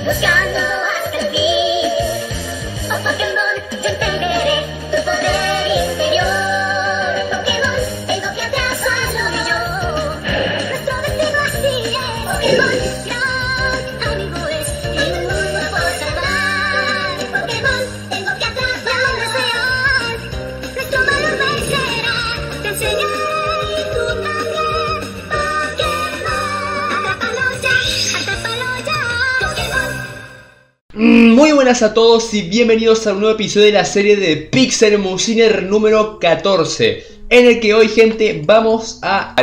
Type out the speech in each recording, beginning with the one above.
buscando hasta el fin. Oh Pokémon, yo entenderé tu poder interior. Pokémon, tengo que atraparlo yo. Nuestro destino así es. Pokémon, gran amigo es y un mundo por salvar. Pokémon, tengo que atraparlo real. Nuestro valor vencerá. Te enseñaré y tú también. Pokémon, atrápalo ya, atrápalo ya. Pokémon. Muy buenas a todos y bienvenidos a un nuevo episodio de la serie de Pixel Muciner número 14, en el que hoy, gente, vamos a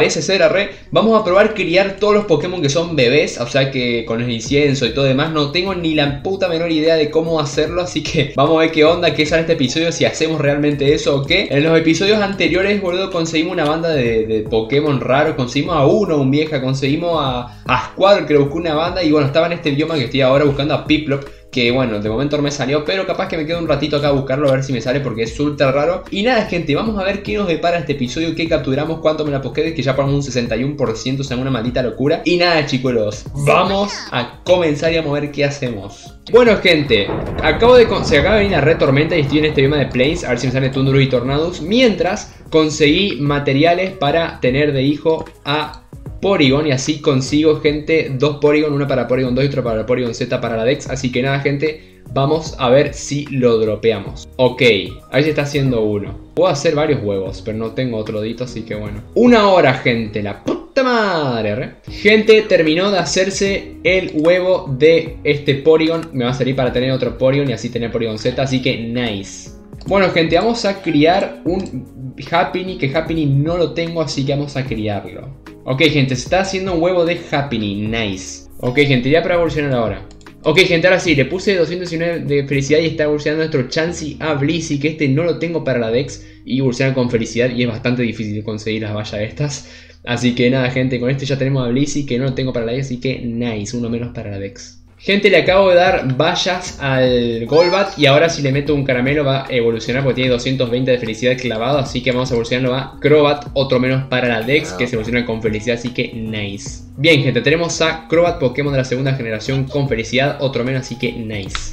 probar criar todos los Pokémon que son bebés. O sea que con el incienso y todo demás no tengo ni la puta menor idea de cómo hacerlo. Así que vamos a ver qué onda, qué sale este episodio, si hacemos realmente eso o qué. En los episodios anteriores, boludo, conseguimos una banda de Pokémon raros. Conseguimos a uno, un vieja, conseguimos a Squadron, que le buscó una banda. Y bueno, estaba en este bioma que estoy ahora buscando a Piplup, que bueno, de momento no me salió, pero capaz que me quedo un ratito acá a buscarlo a ver si me sale, porque es ultra raro. Y nada, gente, vamos a ver qué nos depara este episodio, qué capturamos, cuánto me la Pokédex, que ya ponemos un 61%, o sea, una maldita locura. Y nada, chicos, vamos a comenzar y vamos a ver qué hacemos. Bueno, gente, se acaba de venir la Red Tormenta y estoy en este bioma de Plains, a ver si me sale Tundurus y Tornadus, mientras conseguí materiales para tener de hijo a Porygon, y así consigo, gente, dos Porygon, una para Porygon 2 y otra para Porygon Z para la Dex. Así que nada, gente, vamos a ver si lo dropeamos. Ok, ahí se está haciendo uno. Puedo hacer varios huevos, pero no tengo otro dito, así que bueno. Una hora, gente, la puta madre. Gente, terminó de hacerse el huevo de este Porygon. Me va a servir para tener otro Porygon y así tener Porygon Z, así que nice. Bueno, gente, vamos a criar un Happiny, que Happiny no lo tengo, así que vamos a criarlo. Ok, gente, se está haciendo un huevo de Happiny, nice. Ok, gente, ya para evolucionar ahora. Ok, gente, ahora sí, le puse 219 de felicidad y está evolucionando nuestro Chansey a Blissey, que este no lo tengo para la Dex y evoluciona con felicidad y es bastante difícil de conseguir las vallas estas. Así que nada, gente, con este ya tenemos a Blissey, que no lo tengo para la Dex, así que nice, uno menos para la Dex. Gente, le acabo de dar vallas al Golbat y ahora si le meto un caramelo va a evolucionar porque tiene 220 de felicidad clavado. Así que vamos a evolucionarlo a Crobat, otro menos para la Dex, que se evoluciona con felicidad, así que nice. Bien, gente, tenemos a Crobat, Pokémon de la segunda generación con felicidad, otro menos, así que nice.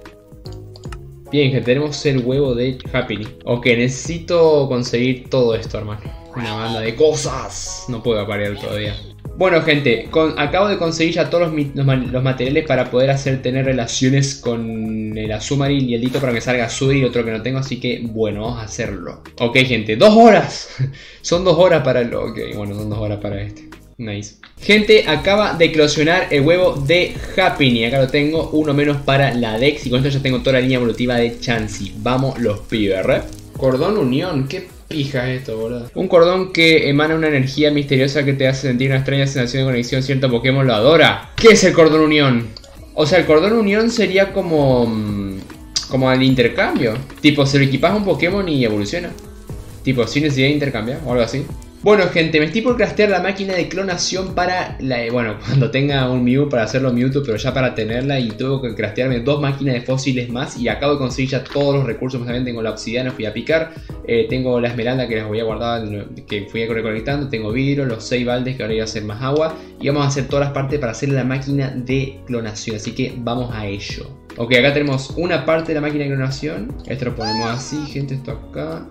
Bien, gente, tenemos el huevo de Happiny. Ok, necesito conseguir todo esto, hermano. Una banda de cosas. No puedo aparear todavía. Bueno, gente, acabo de conseguir ya todos los materiales para poder tener relaciones con el Azumarill y el Dito para que salga Sudri y otro que no tengo, así que bueno, vamos a hacerlo. Ok, gente, 2 horas. Son 2 horas para el... Ok, bueno, son 2 horas para este. Nice. Gente, acaba de eclosionar el huevo de Happiny. Acá lo tengo, uno menos para la Dex y con esto ya tengo toda la línea evolutiva de Chansey. Vamos los pibes, ¿eh? Cordón Unión, qué pija es esto, boludo. Un cordón que emana una energía misteriosa que te hace sentir una extraña sensación de conexión. Cierto Pokémon lo adora. ¿Qué es el Cordón Unión? O sea, el Cordón Unión sería como el intercambio. Tipo, se lo equipas a un Pokémon y evoluciona. Tipo, sin necesidad de intercambiar o algo así. Bueno, gente, me estoy por craftear la máquina de clonación para bueno, cuando tenga un Mew para hacerlo Mewtwo, pero ya para tenerla, y tengo que craftearme 2 máquinas de fósiles más y acabo de conseguir ya todos los recursos. También tengo la obsidiana, fui a picar, tengo la esmeralda que las voy a guardar, que fui recolectando, tengo vidrio, los 6 baldes que ahora voy a hacer más agua y vamos a hacer todas las partes para hacer la máquina de clonación, así que vamos a ello. Ok, acá tenemos una parte de la máquina de clonación, esto lo ponemos así, gente, esto acá.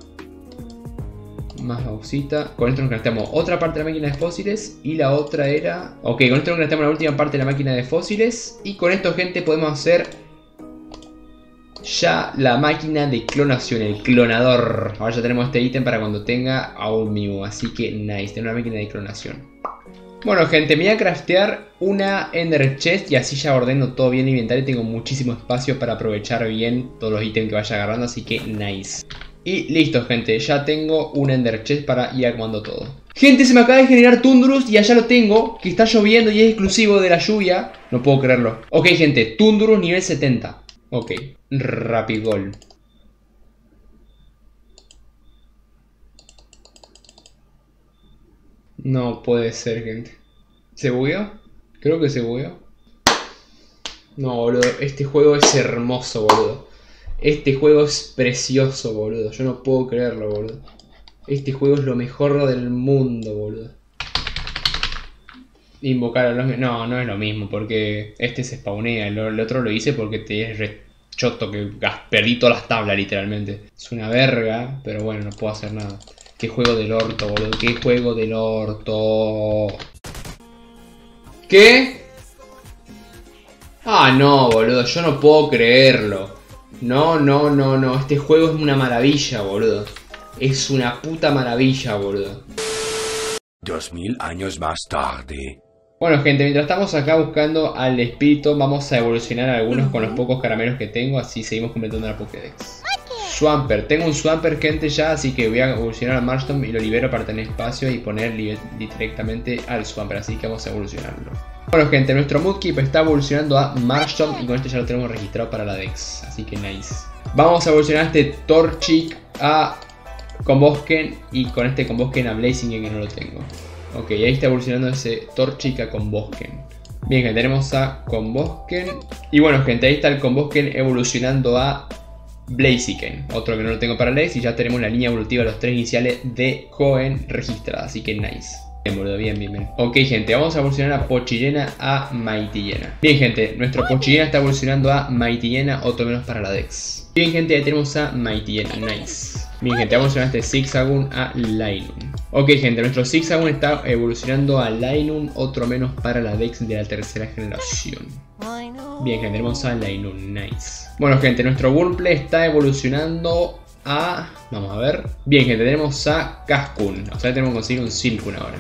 Más bauxita. Con esto nos crafteamos otra parte de la máquina de fósiles. Y la otra era... Ok, con esto nos crafteamos la última parte de la máquina de fósiles. Y con esto, gente, podemos hacer ya la máquina de clonación, el clonador. Ahora ya tenemos este ítem para cuando tenga a un Mew. Así que nice, tener una máquina de clonación. Bueno, gente, me voy a craftear una Ender Chest y así ya ordeno todo bien el inventario. Tengo muchísimo espacio para aprovechar bien todos los ítems que vaya agarrando, así que nice. Y listo, gente, ya tengo un Ender Chest para ir armando todo. Gente, se me acaba de generar Tundurus y allá lo tengo, que está lloviendo y es exclusivo de la lluvia. No puedo creerlo. Ok, gente, Tundurus nivel 70. Ok, Rapidol. No puede ser, gente. ¿Se bugueó? Creo que se bugueó. No, boludo, este juego es hermoso, boludo. Este juego es precioso, boludo. Yo no puedo creerlo, boludo. Este juego es lo mejor del mundo, boludo. Invocar a los... No, no es lo mismo, porque este se spawnea. El otro lo hice porque te es re choto que perdí todas las tablas, literalmente. Es una verga, pero bueno, no puedo hacer nada. Qué juego del orto, boludo. Qué juego del orto. ¿Qué? Ah, no, boludo. Yo no puedo creerlo. No, no, no, no. Este juego es una maravilla, boludo. Es una puta maravilla, boludo. 2000 años más tarde. Bueno, gente, mientras estamos acá buscando al espíritu, vamos a evolucionar algunos con los pocos caramelos que tengo, así seguimos completando la Pokédex. Swampert, tengo un Swampert, gente, ya, así que voy a evolucionar a Marshtomp y lo libero para tener espacio y poner directamente al Swampert, así que vamos a evolucionarlo. Bueno, gente, nuestro Mudkip está evolucionando a Marshtomp y con este ya lo tenemos registrado para la Dex, así que nice. Vamos a evolucionar a este Torchic a Combosken y con este Combosken a Blaziken que no lo tengo. Ok, ahí está evolucionando ese Torchic a Combosken. Bien, gente, tenemos a Combosken. Y bueno, gente, ahí está el Combosken evolucionando a Blaziken. Otro que no lo tengo para Lex. Y ya tenemos la línea evolutiva de los 3 iniciales de Hoenn registrada. Así que nice. Bien, boludo, bien, bien, bien. Ok, gente, vamos a evolucionar a Pochillena a Mightyena. Bien, gente, nuestro Pochillena está evolucionando a Mightyena, otro menos para la Dex. Bien, gente, ahí tenemos a Mightyena, nice. Bien, gente, vamos a evolucionar este Zigzagoon a Linoone. Ok, gente, nuestro Zigzagoon está evolucionando a Linoone, otro menos para la Dex de la tercera generación. Bien, gente, tenemos a Linoone, nice. Bueno, gente, nuestro Wurmple está evolucionando a... Vamos a ver. Bien, gente, tenemos a Cascoon. O sea, tenemos que conseguir un Silcoon ahora.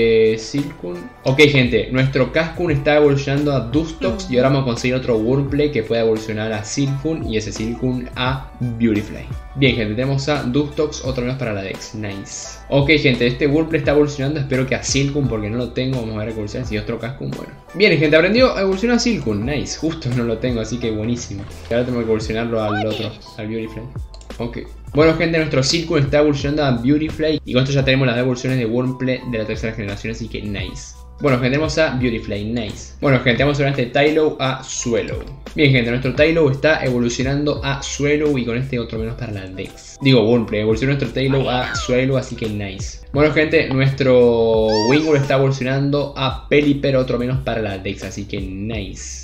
Silcoon. Ok, gente, nuestro Cascoon está evolucionando a Dustox. Y ahora vamos a conseguir otro Wurmple que pueda evolucionar a Silcoon. Y ese Silcoon a Beautifly. Bien, gente, tenemos a Dustox, otro menos para la Dex. Nice. Ok, gente, este Wurmple está evolucionando. Espero que a Silcoon, porque no lo tengo. Vamos a ver evolucionar. Si otro Cascoon, bueno. Bien, gente, aprendió a evolucionar a Silcoon. Nice. Justo no lo tengo, así que buenísimo. Y ahora tengo que evolucionarlo al otro, al Beautifly. Ok. Bueno, gente, nuestro Silcoon está evolucionando a Beautifly. Y con esto ya tenemos las evoluciones de Wurmple de la tercera generación, así que nice. Bueno, gente, tenemos a Beautifly, nice. Bueno, gente, vamos a ver este Tylow a Swellow. Bien, gente, nuestro Tylow está evolucionando a Swellow y con este otro menos para la Dex. Digo, Wurmple, evolucionó nuestro Tylow a Swellow, así que nice. Bueno, gente, nuestro Wingull está evolucionando a Pelipper, otro menos para la Dex, así que nice.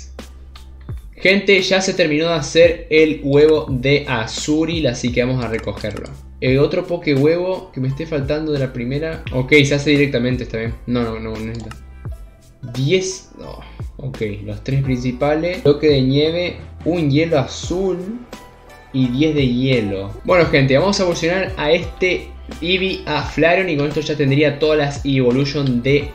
Gente, ya se terminó de hacer el huevo de Azurill, así que vamos a recogerlo. El otro Poké huevo que me esté faltando de la primera. Ok, se hace directamente, está bien. No necesita. 10. No. Ok, los 3 principales. Bloque de nieve, un hielo azul y 10 de hielo. Bueno, gente, vamos a evolucionar a este Eevee a Flareon y con esto ya tendría todas las Evolution de...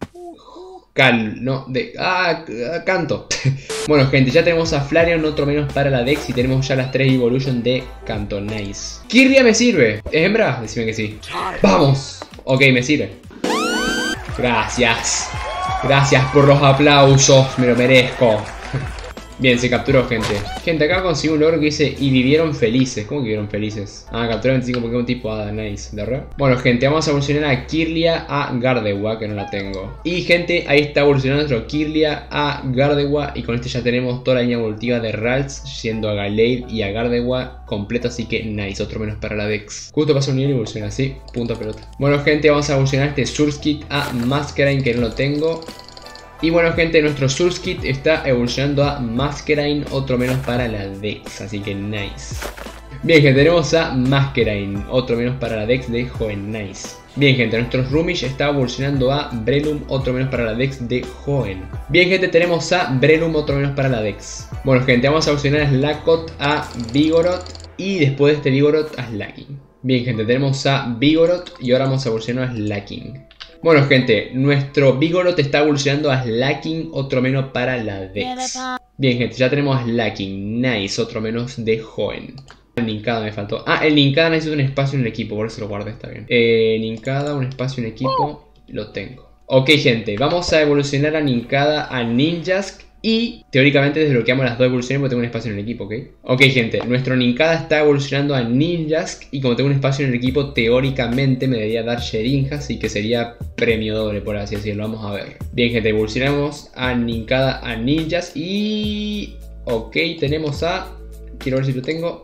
Canto. Bueno, gente, ya tenemos a Flareon, otro menos para la Dex y tenemos ya las 3 Evolution de Canto, nice. Kirlia me sirve. ¿Es hembra? Decime que sí. ¡Vamos! Ok, me sirve. Gracias. Gracias por los aplausos, me lo merezco. Bien, se capturó, gente. Gente, acá consigo un logro que dice y vivieron felices. ¿Cómo que vivieron felices? Ah, capturó 25 Pokémon tipo Hada, nice. ¿De verdad? Bueno, gente, vamos a evolucionar a Kirlia a Gardewa, que no la tengo. Y, gente, ahí está evolucionando nuestro Kirlia a Gardewa. Y con este ya tenemos toda la línea evolutiva de Ralts, siendo a Gallade y a Gardewa completo. Así que nice, otro menos para la Dex. Justo pasa un nivel y evoluciona así, punto pelota. Bueno, gente, vamos a evolucionar este Surskit a Masquerain, que no lo tengo. Y bueno, gente, nuestro Surskit está evolucionando a Masquerain, otro menos para la Dex, así que nice. Bien, gente, tenemos a Masquerain, otro menos para la Dex de Hoenn, nice. Bien, gente, nuestro Rumish está evolucionando a Breloom, otro menos para la Dex de Hoenn. Bien, gente, tenemos a Breloom, otro menos para la Dex. Bueno, gente, vamos a evolucionar a Slackoth a Vigoroth y después de este Vigoroth a Slaking. Bien, gente, tenemos a Vigoroth y ahora vamos a evolucionar a Slaking. Bueno, gente, nuestro Vigoroth está evolucionando a Slaking, otro menos para la Dex. Bien, gente, ya tenemos a Slaking, nice, otro menos de Hoenn. El Nincada me faltó. Ah, el Nincada necesita un espacio en el equipo, por eso lo guardé, está bien. Nincada, un espacio en equipo, lo tengo. Ok, gente, vamos a evolucionar a Nincada a Ninjask. Y teóricamente desbloqueamos las 2 evoluciones porque tengo un espacio en el equipo, ¿ok? Ok, gente, nuestro Nincada está evolucionando a Ninjask. Y como tengo un espacio en el equipo, teóricamente me debería dar Sherinja, así que sería premio doble, por así decirlo. Vamos a ver. Bien, gente, evolucionamos a Nincada a Ninjask. Y... ok, tenemos a... quiero ver si lo tengo.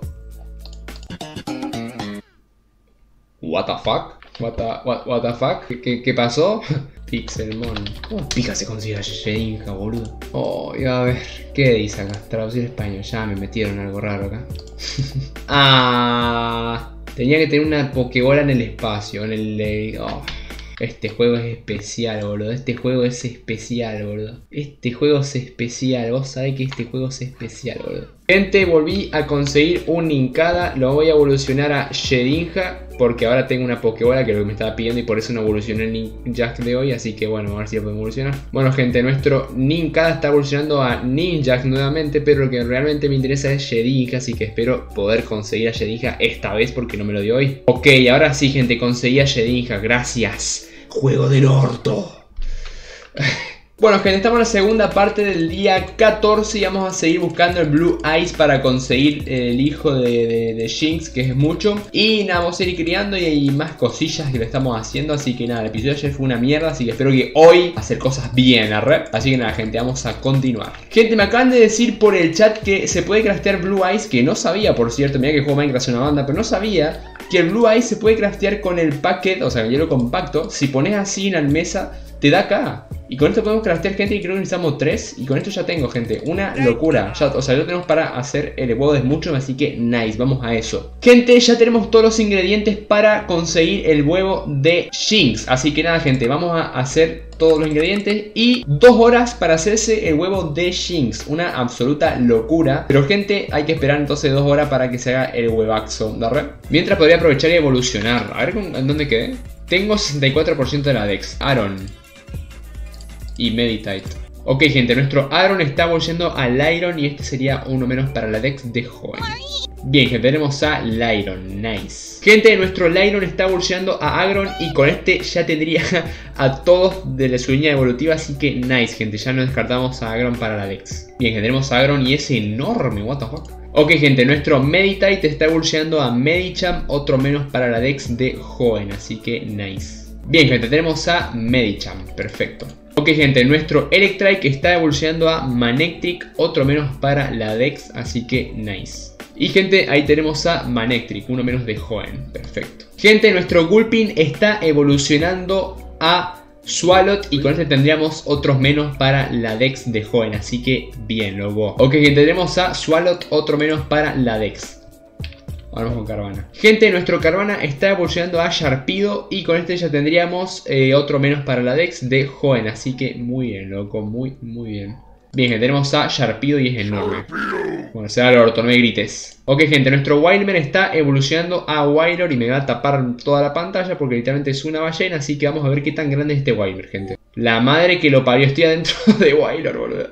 What the fuck? What the fuck? ¿Qué pasó? Pixelmon. ¿Cómo pica se consigue Shedinja, boludo? Oh, y a ver, ¿qué dice acá? Traducir español. Ya me metieron algo raro acá. Tenía que tener una Pokébola en el espacio. En el... Este juego es especial, boludo. Este juego es especial, boludo. Este juego es especial. Vos sabés que este juego es especial, boludo. Gente, volví a conseguir un Nincada. Lo voy a evolucionar a Shedinja, porque ahora tengo una Pokébola que es lo que me estaba pidiendo y por eso no evolucioné el Ninjask de hoy. Así que bueno, a ver si lo podemos evolucionar. Bueno, gente, nuestro Nincada está evolucionando a Ninjask nuevamente, pero lo que realmente me interesa es Shedinja, así que espero poder conseguir a Shedinja esta vez porque no me lo dio hoy. Ok, ahora sí, gente, conseguí a Shedinja. Gracias. Juego del orto. Bueno, gente, estamos en la segunda parte del día 14 y vamos a seguir buscando el Blue Eyes para conseguir el hijo de Shinx, que es mucho. Y nada, vamos a ir criando y hay más cosillas que lo estamos haciendo. Así que nada, el episodio de ayer fue una mierda, así que espero que hoy hacer cosas bien, ¿arre? Así que nada, gente, vamos a continuar. Gente, me acaban de decir por el chat que se puede craftear Blue Eyes, que no sabía, por cierto. Mira que juego Minecraft una banda, pero no sabía que el Blue Eyes se puede craftear con el packet, o sea, el hielo compacto. Si pones así en la mesa, te da acá. Y con esto podemos craftear, gente, y creo que necesitamos 3. Y con esto ya tengo, gente, una locura ya, o sea, ya lo tenemos para hacer el huevo de Smuchum, así que nice, vamos a eso. Gente, ya tenemos todos los ingredientes para conseguir el huevo de Shinx. Así que nada, gente, vamos a hacer todos los ingredientes. Y 2 horas para hacerse el huevo de Shinx. Una absoluta locura. Pero, gente, hay que esperar entonces 2 horas para que se haga el huevaxo, ¿verdad? Mientras podría aprovechar y evolucionar. A ver en dónde quedé. Tengo 64% de la Dex. Aaron y Meditate. Ok, gente, nuestro Agron está evolucionando al Iron y este sería uno menos para la Dex de joven. Bien, gente, tenemos a Lyron, nice. Gente, nuestro Lyron está evolucionando a Agron y con este ya tendría a todos de su línea evolutiva, así que nice, gente, ya no descartamos a Agron para la Dex. Bien, gente, tenemos a Agron y es enorme, what the fuck. Ok, gente, nuestro Meditate está evolucionando a Medicham, otro menos para la Dex de joven, así que nice. Bien, gente, tenemos a Medicham, perfecto. Ok, gente, nuestro Electrike está evolucionando a Manectric, otro menos para la Dex, así que nice. Y, gente, ahí tenemos a Manectric, uno menos de joven, perfecto. Gente, nuestro Gulpin está evolucionando a Swalot y con este tendríamos otros menos para la Dex de joven, así que bien, loco. Ok, gente, tenemos a Swalot, otro menos para la Dex. Vamos con Carvana. Gente, nuestro Carvana está evolucionando a Sharpedo y con este ya tendríamos otro menos para la Dex de joven, así que muy bien, loco, muy bien. Bien, gente, tenemos a Sharpedo y es enorme. Bueno, se da el orto, no me grites. Ok, gente, nuestro Wildman está evolucionando a Wailord y me va a tapar toda la pantalla porque literalmente es una ballena, así que vamos a ver qué tan grande es este Wildman, gente. La madre que lo parió, estoy adentro de Wailord, boludo.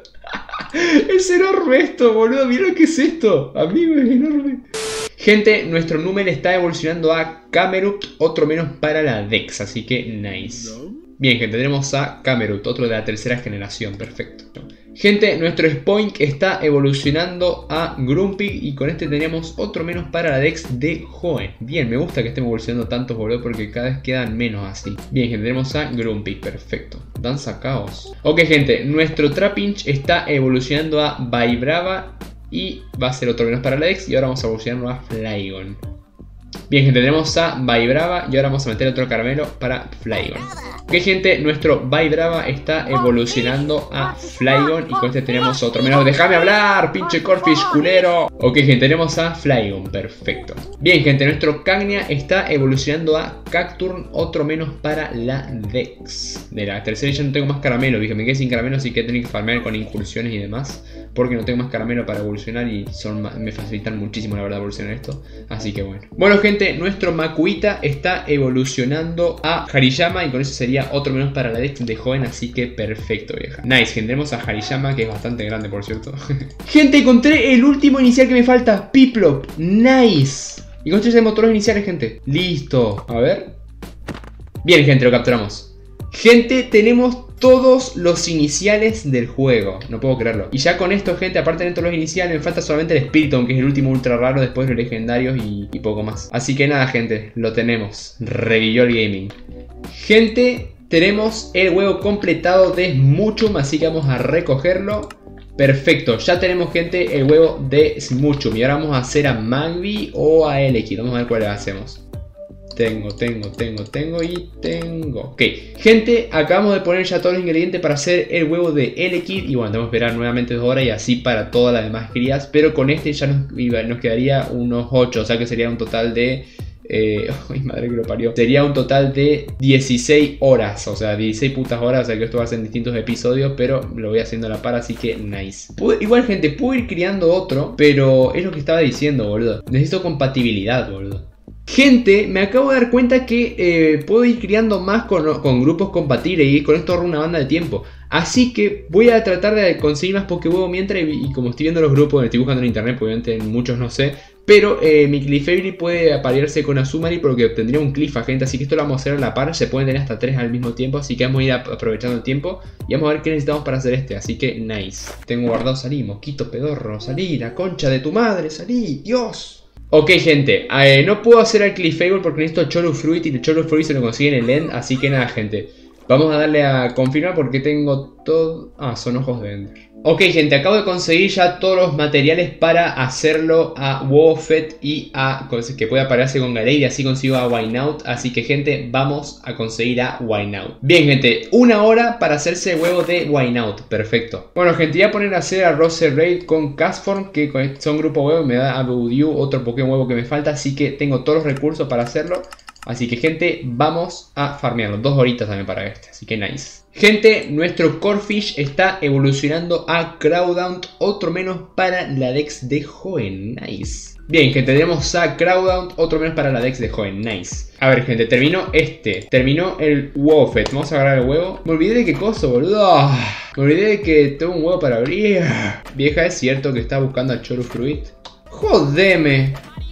Es enorme esto, boludo, mira lo que es esto. Amigo, es enorme. Gente, nuestro Numel está evolucionando a Camerupt, otro menos para la Dex, así que nice. Bien, gente, tenemos a Camerupt, otro de la tercera generación, perfecto. Gente, nuestro Spoink está evolucionando a Grumpy y con este teníamos otro menos para la Dex de joven. Bien, me gusta que estemos evolucionando tantos, boludo, porque cada vez quedan menos así. Bien, gente, tenemos a Grumpy, perfecto. Danza Caos. Ok, gente, nuestro Trapinch está evolucionando a Vibrava y va a ser otro menos para la Dex y ahora vamos a evolucionarlo a Flygon. Bien, gente, tenemos a Vibrava y ahora vamos a meter otro caramelo para Flygon. Ok, gente, nuestro Vibrava está evolucionando a Flygon y con este tenemos otro menos. ¡Déjame hablar, pinche Corfish, culero! Ok, gente, tenemos a Flygon, perfecto. Bien, gente, nuestro Cagnia está evolucionando a Cacturn, otro menos para la Dex. De la tercera ya no tengo más caramelo, dije, me quedé sin caramelo, así que tengo que farmear con incursiones y demás, porque no tengo más caramelo para evolucionar y me facilitan muchísimo, la verdad, evolucionar esto. Así que bueno. Bueno, gente, nuestro Makuita está evolucionando a Hariyama y con eso sería otro menos para la Dex de joven, así que perfecto, vieja. Nice, gente, tenemos a Hariyama, que es bastante grande, por cierto. Gente, encontré el último inicial que me falta, Piplup. Nice. Y con esto ya tenemos todos los iniciales, gente. Listo. A ver. Bien, gente, lo capturamos. Gente, tenemos todos los iniciales del juego. No puedo creerlo. Y ya con esto, gente, aparte de todos los iniciales, me falta solamente el Spiritomb, que es el último ultra raro, después los legendarios y poco más. Así que nada, gente, lo tenemos. Revivió el gaming. Gente, tenemos el huevo completado de Smuchum, así que vamos a recogerlo. Perfecto, ya tenemos, gente, el huevo de Smuchum. Y ahora vamos a hacer a Magby o a Elekid. Vamos a ver cuál le hacemos. Tengo y tengo. Ok, gente, acabamos de poner ya todos los ingredientes para hacer el huevo de Elekid. Y bueno, tenemos que esperar nuevamente 2 horas y así para todas las demás crías. Pero con este ya nos quedaría unos 8, o sea que sería un total de... ay, madre que lo parió. Sería un total de 16 horas. O sea, 16 putas horas. O sea que esto va a ser en distintos episodios, pero lo voy haciendo a la par, así que nice. Igual, gente, puedo ir criando otro, pero es lo que estaba diciendo, boludo. Necesito compatibilidad, boludo. Gente, me acabo de dar cuenta que puedo ir criando más con grupos compatibles y con esto ahorro una banda de tiempo. Así que voy a tratar de conseguir más Pokéhuevos mientras, y como estoy viendo los grupos, estoy buscando en internet, obviamente muchos no sé. Pero mi Clefairy puede aparearse con Azumarill porque obtendría un Clifa, gente. Así que esto lo vamos a hacer a la par, se pueden tener hasta 3 al mismo tiempo. Así que vamos a ir aprovechando el tiempo y vamos a ver qué necesitamos para hacer este. Así que nice. Tengo guardado, salí, mosquito pedorro, salí, la concha de tu madre, salí, Dios. Ok, gente, no puedo hacer al Clefable porque necesito Cholu Fruit y el Cholu Fruit se lo consigue en el end. Así que nada, gente, vamos a darle a confirmar porque tengo todo... Ah, son ojos de Ender. Ok, gente, acabo de conseguir ya todos los materiales para hacerlo a Wobbuffet y a que pueda aparearse con Galeria, y así consigo a Wynaut. Así que, gente, vamos a conseguir a Wynaut. Bien, gente, 1 hora para hacerse el huevo de Wynaut. Perfecto. Bueno, gente, voy a poner a hacer a Roserade con Castform, que son grupo huevo, y me da a Budew, otro Pokémon huevo que me falta. Así que tengo todos los recursos para hacerlo. Así que, gente, vamos a farmearlo. 2 horitas también para este, así que nice. Gente, nuestro Corphish está evolucionando a Crawdaunt, otro menos para la Dex de Hoenn. Nice. Bien, gente, tenemos a Crawdaunt, otro menos para la Dex de Hoenn. Nice. A ver, gente, terminó terminó el Wobbuffet. Vamos a agarrar el huevo. Me olvidé de qué cosa, boludo. Me olvidé de que tengo un huevo para abrir. Vieja, ¿es cierto que está buscando a Cholu Fruit? Jodeme.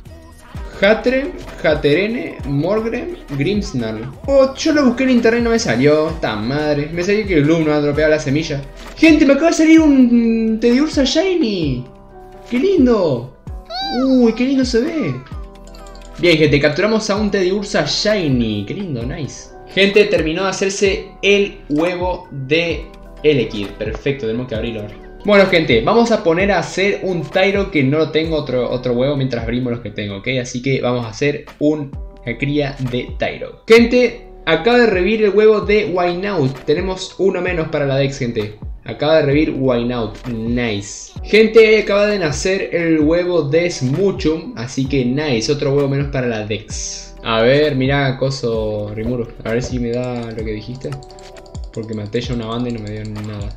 Hatterene, Morgrem, Grimmsnarl. Oh, yo lo busqué en internet y no me salió. ¡Ta madre! Me salió que el Gloom no ha dropeado la semilla. Gente, me acaba de salir un Teddiursa Shiny. ¡Qué lindo! ¡Uy, qué lindo se ve! Bien, gente, capturamos a un Teddiursa Shiny. ¡Qué lindo! Nice. Gente, terminó de hacerse el huevo de Elekid. Perfecto, tenemos que abrirlo ahora. Bueno, gente, vamos a poner a hacer un Tyro que no tengo otro huevo mientras abrimos los que tengo, ¿ok? Así que vamos a hacer una cría de Tyro. Gente, acaba de revivir el huevo de Wynaut. Tenemos uno menos para la Dex, gente. Acaba de revivir Wynaut. Nice. Gente, acaba de nacer el huevo de Smoochum. Así que nice, otro huevo menos para la Dex. A ver, mira, coso Rimuru. A ver si me da lo que dijiste. Porque maté ya una banda y no me dio nada.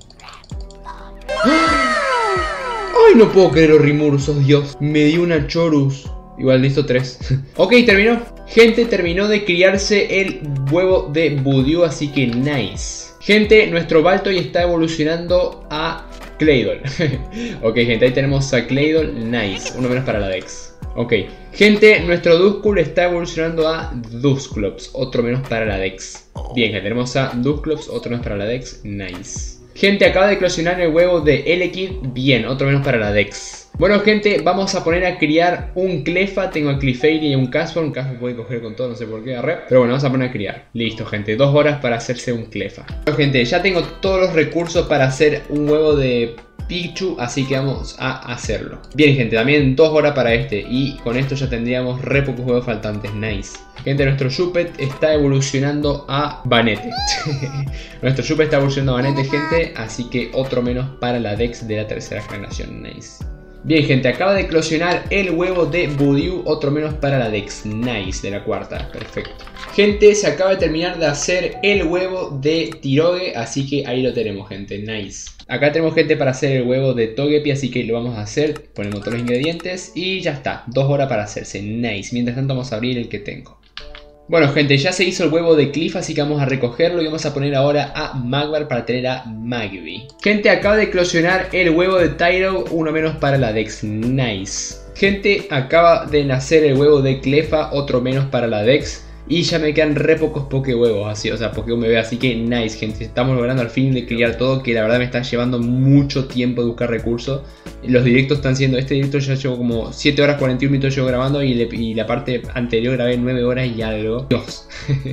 Ay, no puedo creer, los Rimuru, sos Dios. Me dio una Chorus. Igual, listo, 3. Ok, terminó. Gente, terminó de criarse el huevo de Budew, así que nice. Gente, nuestro Baltoy está evolucionando a Claydol. Ok, gente, ahí tenemos a Claydol. Nice, uno menos para la Dex. Ok, gente, nuestro Duskull está evolucionando a Dusclops, otro menos para la Dex. Bien, gente, tenemos a Dusclops, otro menos para la Dex. Nice. Gente, acaba de eclosionar el huevo de Elekid. Bien, otro menos para la Dex. Bueno, gente, vamos a poner a criar un Clefa. Tengo a Clefairy y un Castform. Castform puede coger con todo, no sé por qué, agarré. Pero bueno, vamos a poner a criar. Listo, gente, 2 horas para hacerse un Clefa. Bueno, gente, ya tengo todos los recursos para hacer un huevo de Pikachu, así que vamos a hacerlo. Bien, gente, también 2 horas para este. Y con esto ya tendríamos re pocos huevos faltantes. Nice. Gente, nuestro Shuppet está evolucionando a Banete. Nuestro Shuppet está evolucionando a Banete, gente. Así que otro menos para la Dex de la 3ª generación. Nice. Bien, gente, acaba de eclosionar el huevo de Budew, otro menos para la Dex. Nice, de la 4ª. Perfecto. Gente, se acaba de terminar de hacer el huevo de Tyrogue, así que ahí lo tenemos, gente. Nice. Acá tenemos, gente, para hacer el huevo de Togepi, así que lo vamos a hacer. Ponemos todos los ingredientes y ya está. 2 horas para hacerse. Nice. Mientras tanto vamos a abrir el que tengo. Bueno, gente, ya se hizo el huevo de Cliff, así que vamos a recogerlo y vamos a poner ahora a Magmar para tener a Magby. Gente, acaba de eclosionar el huevo de Tyro, uno menos para la Dex. Nice. Gente, acaba de nacer el huevo de Clefa, otro menos para la Dex. Y ya me quedan re pocos Pokéhuevos, así, o sea, Pokémon bebé, así que nice, gente. Estamos logrando al fin de criar todo, que la verdad me está llevando mucho tiempo de buscar recursos. Los directos están siendo, este directo ya llevo como 7 horas 41 minutos yo grabando y la parte anterior grabé 9 horas y algo. Dios,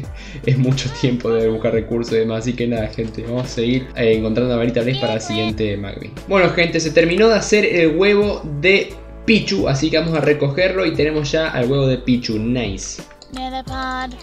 es mucho tiempo de buscar recursos y demás, así que nada, gente, vamos a seguir encontrando a Marita Blaze para el siguiente Magby. Bueno, gente, se terminó de hacer el huevo de Pichu, así que vamos a recogerlo y tenemos ya al huevo de Pichu. Nice. Metapod.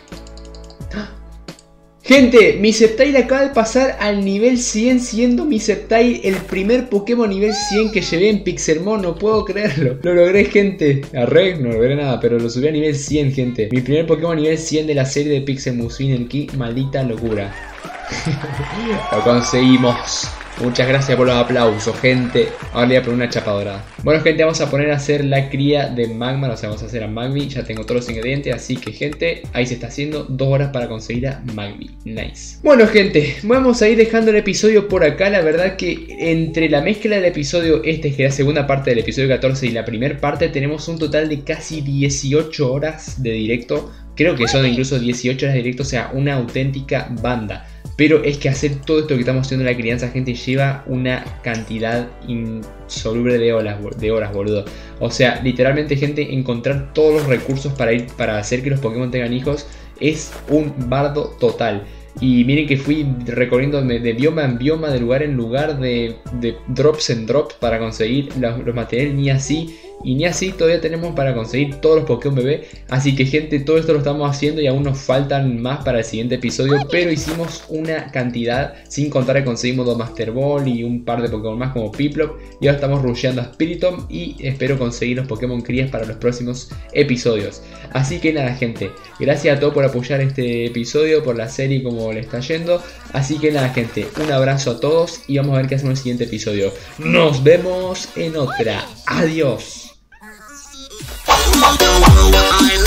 Gente, mi Sceptile acaba de pasar al nivel 100, siendo mi Sceptile el primer Pokémon nivel 100 que llevé en Pixelmon. No puedo creerlo. Lo logré, gente. Arre, no logré nada, pero lo subí a nivel 100, gente. Mi primer Pokémon nivel 100 de la serie de Pixelmon. Qué maldita locura. Lo conseguimos. Muchas gracias por los aplausos, gente. Ahora le voy a poner una chapa dorada. Bueno, gente, vamos a poner a hacer la cría de Magmar. O sea, vamos a hacer a Magby. Ya tengo todos los ingredientes, así que, gente, ahí se está haciendo. 2 horas para conseguir a Magby. Nice. Bueno, gente, vamos a ir dejando el episodio por acá. La verdad que entre la mezcla del episodio que es la segunda parte del episodio 14 y la primera parte, tenemos un total de casi 18 horas de directo. Creo que son incluso 18 horas de directo, o sea, una auténtica banda. Pero es que hacer todo esto que estamos haciendo en la crianza, gente, lleva una cantidad insoluble de horas, boludo. O sea, literalmente, gente, encontrar todos los recursos para hacer que los Pokémon tengan hijos es un bardo total. Y miren que fui recorriendo de bioma en bioma, de lugar en lugar, de drops en drops para conseguir los materiales, ni así todavía tenemos para conseguir todos los Pokémon bebé. Así que, gente, todo esto lo estamos haciendo y aún nos faltan más para el siguiente episodio. Pero hicimos una cantidad, sin contar que conseguimos 2 Master Ball y un par de Pokémon más como Piplup. Y ahora estamos rusheando a Spiritomb y espero conseguir los Pokémon crías para los próximos episodios. Así que nada, gente, gracias a todos por apoyar este episodio, por la serie como le está yendo. Así que nada, gente, un abrazo a todos y vamos a ver qué hacemos en el siguiente episodio. Nos vemos en otra. Adiós. I'm